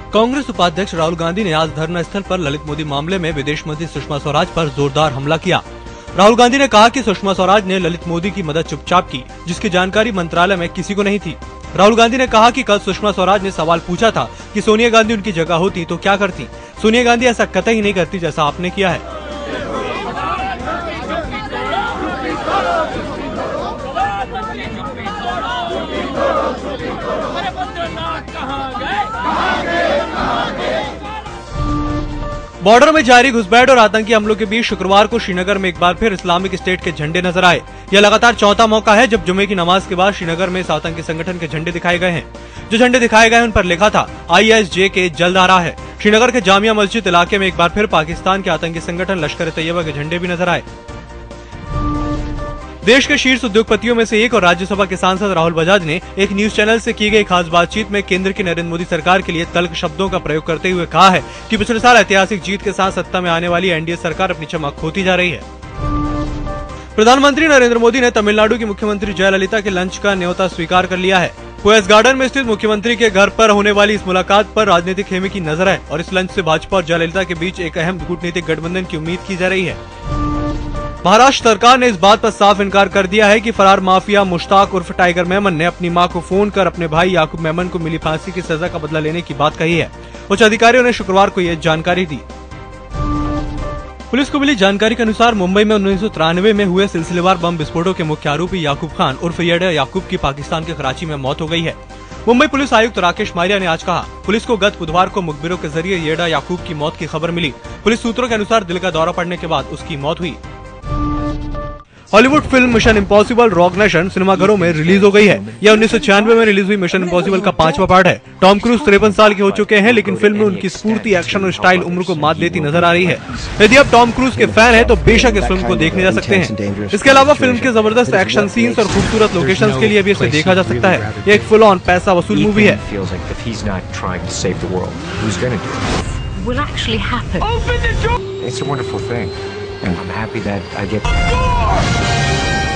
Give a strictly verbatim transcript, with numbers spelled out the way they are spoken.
कांग्रेस उपाध्यक्ष राहुल गांधी ने आज धरना स्थल पर ललित मोदी मामले में विदेश मंत्री सुषमा स्वराज पर जोरदार हमला किया। राहुल गांधी ने कहा कि सुषमा स्वराज ने ललित मोदी की मदद चुपचाप की, जिसकी जानकारी मंत्रालय में किसी को नहीं थी। राहुल गांधी ने कहा कि कल सुषमा स्वराज ने सवाल पूछा था कि सोनिया गांधी उनकी जगह होती तो क्या करती। सोनिया गांधी ऐसा कतई नहीं करती जैसा आपने किया है। बॉर्डर में जारी घुसपैठ और आतंकी हमलों के बीच शुक्रवार को श्रीनगर में एक बार फिर इस्लामिक स्टेट के झंडे नजर आए। यह लगातार चौथा मौका है जब जुमे की नमाज के बाद श्रीनगर में इस आतंकी संगठन के झंडे दिखाए गए हैं। जो झंडे दिखाए गए उन पर लिखा था आई एस जे के जल्द आ रहा है। श्रीनगर के जामिया मस्जिद इलाके में एक बार फिर पाकिस्तान के आतंकी संगठन लश्कर तैयबा के झंडे भी नजर आए। देश के शीर्ष उद्योगपतियों में से एक और राज्यसभा के सांसद राहुल बजाज ने एक न्यूज चैनल से की गई खास बातचीत में केंद्र की नरेंद्र मोदी सरकार के लिए तल्ख शब्दों का प्रयोग करते हुए कहा है कि पिछले साल ऐतिहासिक जीत के साथ सत्ता में आने वाली एन डी ए सरकार अपनी चमक खोती जा रही है। प्रधानमंत्री नरेंद्र मोदी ने तमिलनाडु की मुख्यमंत्री जयललिता के लंच का न्योता स्वीकार कर लिया है। पोएस गार्डन में स्थित मुख्यमंत्री के घर पर होने वाली इस मुलाकात पर राजनीतिक खेमे की नजर है और इस लंच से भाजपा और जयललिता के बीच एक अहम कूटनीतिक गठबंधन की उम्मीद की जा रही है। महाराष्ट्र सरकार ने इस बात पर साफ इनकार कर दिया है कि फरार माफिया मुश्ताक उर्फ टाइगर मेमन ने अपनी मां को फोन कर अपने भाई याकूब मेमन को मिली फांसी की सजा का बदला लेने की बात कही है। उच्च अधिकारियों ने शुक्रवार को यह जानकारी दी। पुलिस को मिली जानकारी के अनुसार मुंबई में उन्नीस सौ तिरानवे में हुए सिलसिलेवार बम विस्फोटों के मुख्य आरोपी याकूब खान उर्फ येड़ा याकूब की पाकिस्तान के कराची में मौत हो गई है। मुंबई पुलिस आयुक्त राकेश मारिया ने आज कहा, पुलिस को गत बुधवार को मुखबिरों के जरिए येड़ा याकूब की मौत की खबर मिली। पुलिस सूत्रों के अनुसार दिल का दौरा पड़ने के बाद उसकी मौत हुई। हॉलीवुड फिल्म मिशन इम्पॉसिबल रॉक नेशन सिनेमाघरों में रिलीज हो गई है। यह उन्नीस सौ छियानवे में रिलीज हुई मिशन इम्पॉसिबल का पांचवा पार्ट है। टॉम क्रूज तिरपन साल के हो चुके हैं, लेकिन फिल्म में उनकी स्फूर्ति, एक्शन और स्टाइल उम्र को मात देती नजर आ रही है। यदि आप टॉम क्रूज के फैन हैं तो बेशक इस फिल्म को देखने जा सकते हैं। इसके अलावा फिल्म के जबरदस्त एक्शन सीन्स और खूबसूरत लोकेशंस के लिए भी इसे देखा जा सकता है। यह एक फुल ऑन पैसा वसूल मूवी है। Will actually happen. Open the door! It's a wonderful thing, and I'm happy that I get.